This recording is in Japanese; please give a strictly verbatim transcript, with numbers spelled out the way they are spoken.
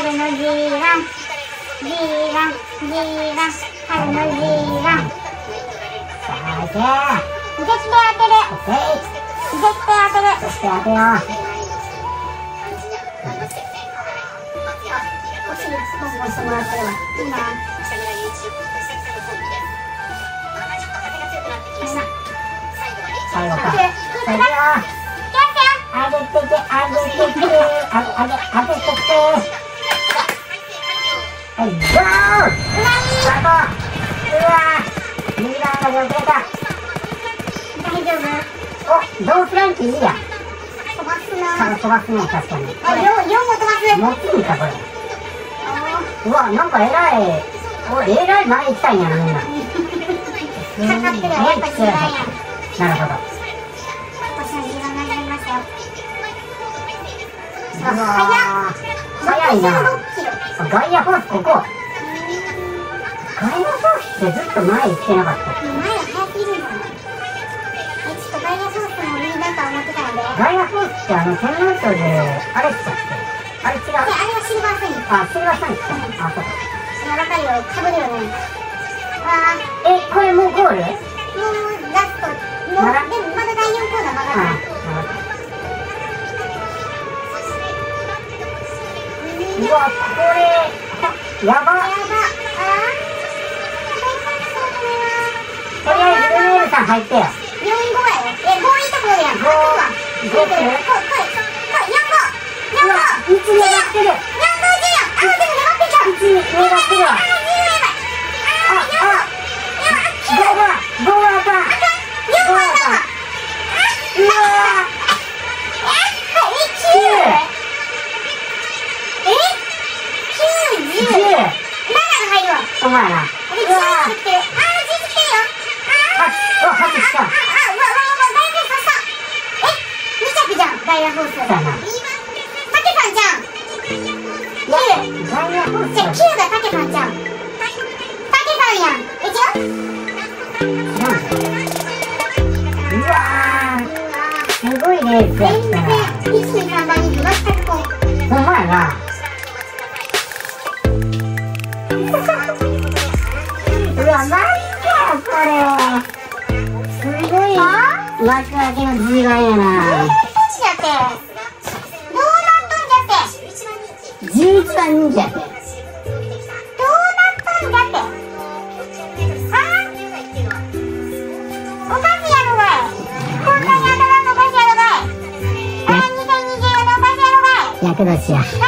春の ジーワン、ジーワン、ジーワン、春の ジーワン。 さあ、いけー。 絶対当てる。 オッケー。 絶対当てる。 絶対当てよう。 お尻ボンボンしてもらってるわ。いいな。 最後か。最後よ。上げてけ、上げてけ、あげ、あげ、上げてけ。はい、ゴー。スタート。うわー。右側まで遅れた。 大丈夫？ お、どうするんっていいや。 飛ばすな。 飛ばすね、確かに。 あ、よん、よんも飛ばす。 持っていいか、これ。うわ、なんかえらい。お、えらい前行きたいんやな、みんな。 かかってるわ、やっぱ時間や。 なるほど。 私の時間がなりましたよ。 うわー、早いな。ガイアフォースここ。ガイアフォースってずっと前行ってなかった。 前は早すぎるんだな。え、ちょっとガイアフォースもいいなと思ってたので。 ガイアフォースってあの天皇賞であれっちゃってあれ違う。 で、あれはシルバーソニック。 あ、シルバーソニック。あ、そうか。 いや、わかるよ。かぶるよね。わー。 え、これもうゴール？ もうラスト。もう、 まだでもまだだいよんコーナー曲がらない。 うわ、これやば。 やば。あー。 とりあえずルネールさん入ってよ。 よんごやよ。え、ごいいところやん。 ご、ごってる？ これ、これ、これ、よんご。よんご。 いちになってる。 よんごじゅうやん。あ、でも粘ってた。 いちになってるわ。 あ、 あ、あ、ごが、ごがあかん。ごがあかん。うわー。きゅう。 え？きゅう、じゅう。 じゅう。 ななが入るわ。 お前な。うわあれ、じゅう作ってる。あー、じゅう作ってるよ。あー。 はち、はちした。 あ、あ、うわ、うわ、うわ、大体刺した。え、に着じゃん、ガイアフォース。 だな。 タケさんじゃん。きゅう。 ガイアフォースじゃ、きゅうがタケさんじゃん。タケさんやん。え、違う？ うわー、すごいレースや全ったな。 然、いち、に、さんばんに全くこう。 ほんまやな。うわ、マジかよ、これ。すごい、ワクワクの ジーワン やな。 どうなっとんじゃって。どうなっとんじゃって。 じゅういちばん人気やって。 どうなっとんじゃって。はぁ？おかしいやろがい。こんなに当たらんのおかしいやろがい。あー、にせんにじゅうよんのおかしいやろがい。 厄年や。